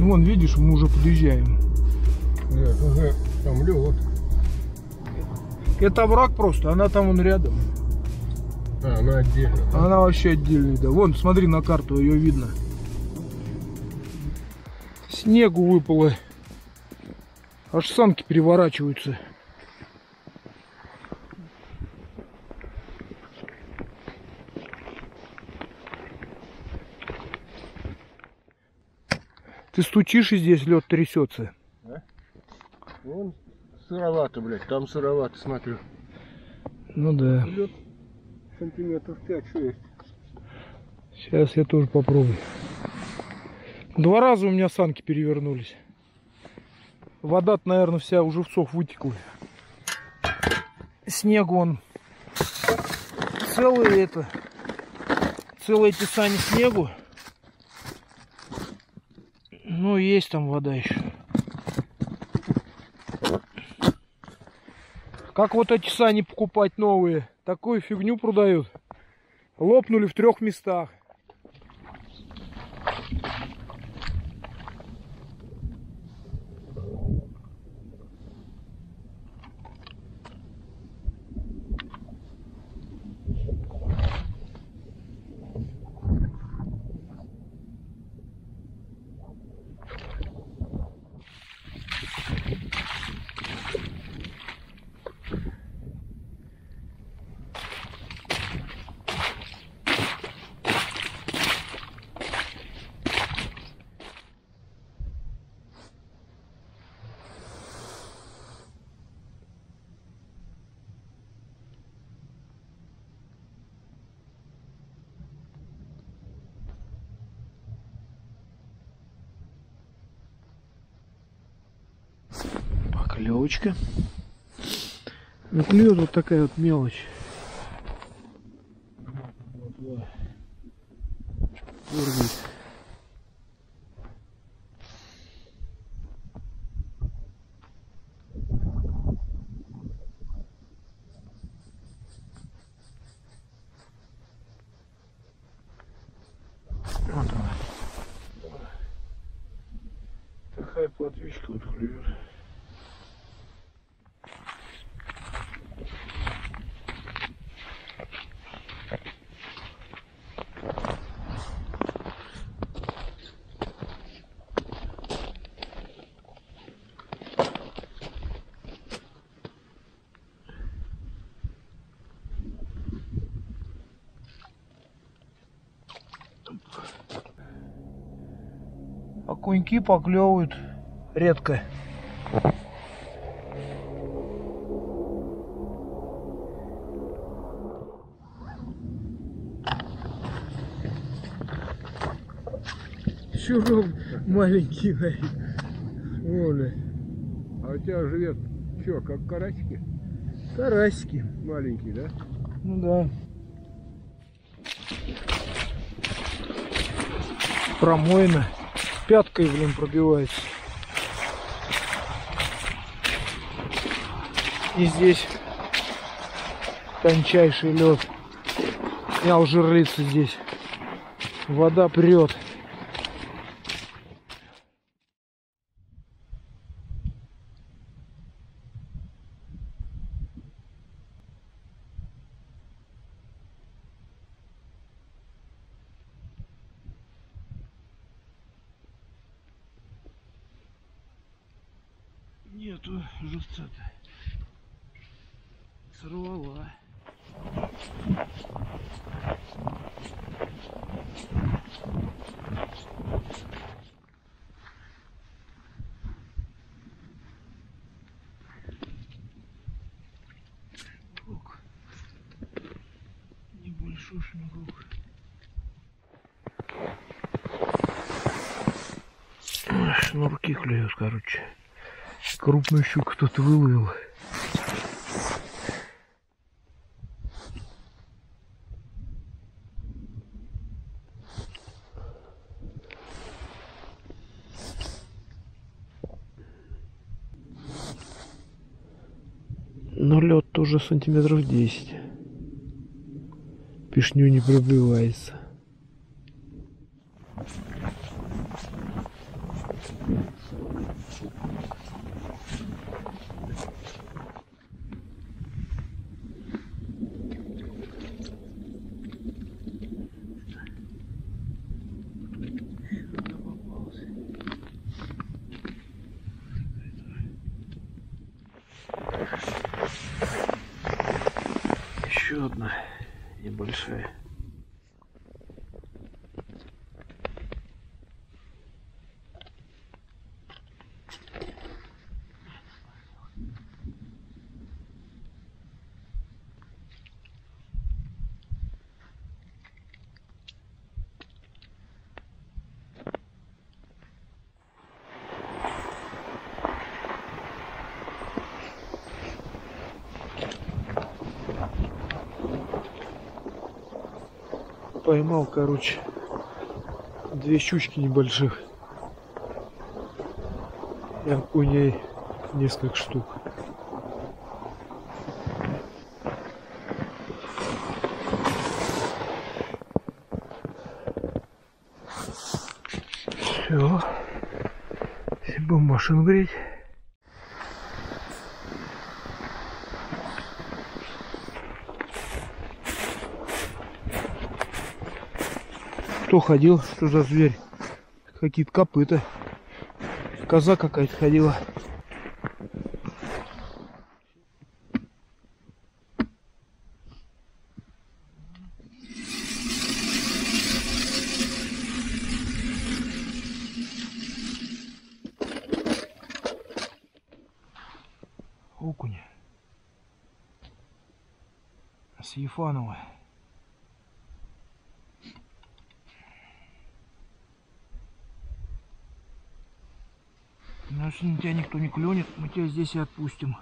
Ну вон, видишь, мы уже подъезжаем. Нет, уже там лед. Это овраг просто, она там вон рядом. А, она отдельно. Да? Она вообще отдельная, да. Вон, смотри на карту, ее видно. Снегу выпало. Аж санки переворачиваются. Ты стучишь, и здесь лед трясется. Да? Вон сыровато, блядь, там сыровато, смотрю. Ну да. Лед сантиметров 5-6. Сейчас я тоже попробую. 2 раза у меня санки перевернулись. Вода-то, наверное, вся уже в сох вытекла. Снег он целые эти сани снегу. Ну, есть там вода еще. Как вот эти сани покупать новые? Такую фигню продают. Лопнули в 3 местах. Поклевочка. Ну, клюет вот такая вот мелочь. Урвит. Вот она. Такая плотвичка вот клюет. Окуньки поклевывают редко. Чуром маленький, Оля. А у тебя живет что, как карасики? Карасики. Маленький, да? Ну да. Промоина. Пяткой, блин, пробивается. И здесь тончайший лед. Снял жерлицы здесь. Вода прет. Нету живца-то. Сорвала. Круг. Небольшой шмелок. Шнурки клюют, короче. Крупную щуку кто-то выловил. Но лед тоже сантиметров 10. Пешню не пробивается. Еще одна небольшая. Поймал, короче, 2 щучки небольших и окуней несколько штук. Все, будем машину греть. Кто ходил? Что за зверь? Какие-то копыта. Коза какая-то ходила. Окунь. С Ефанова. Но если на тебя никто не клюнет, мы тебя здесь и отпустим.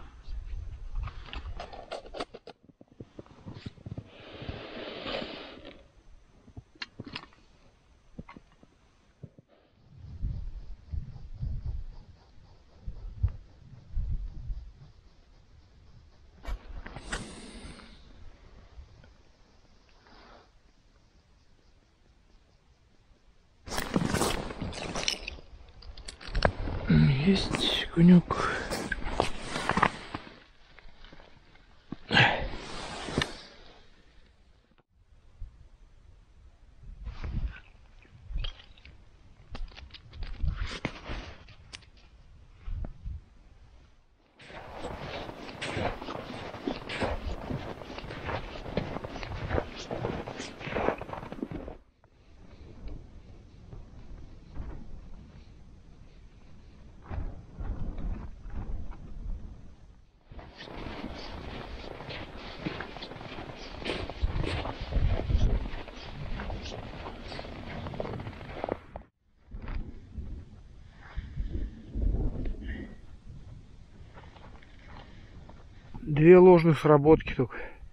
Есть конюк. Две ложных сработки только.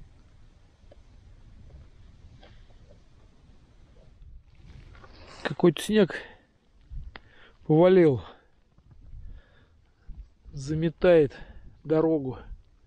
Какой-то снег повалил. Заметает дорогу.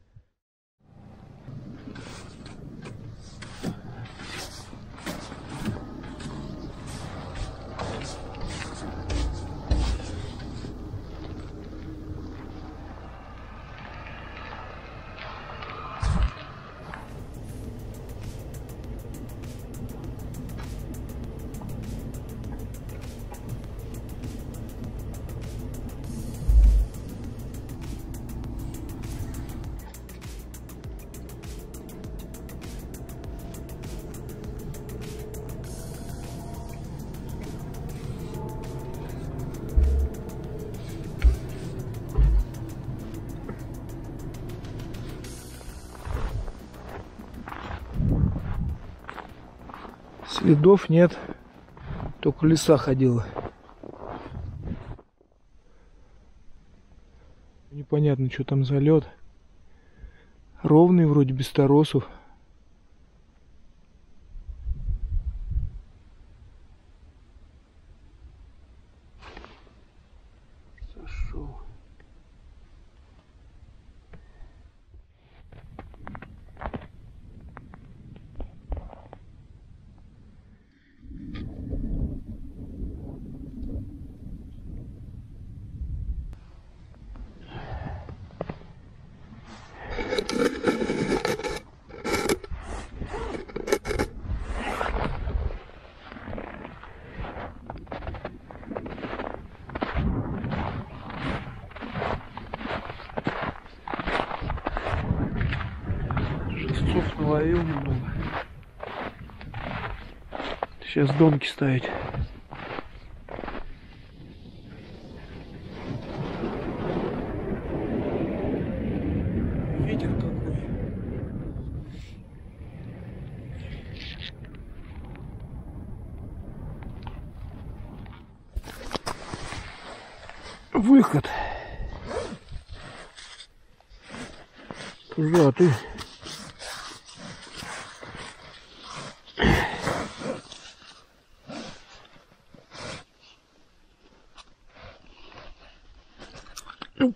Следов нет, только лиса ходила. Непонятно, что там за лед. Ровный вроде, без торосов. Сошел. Подловил немного. Сейчас домки ставить. Ветер какой. Выход. Куда ты? Оп.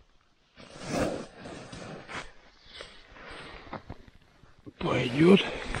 Пойдет.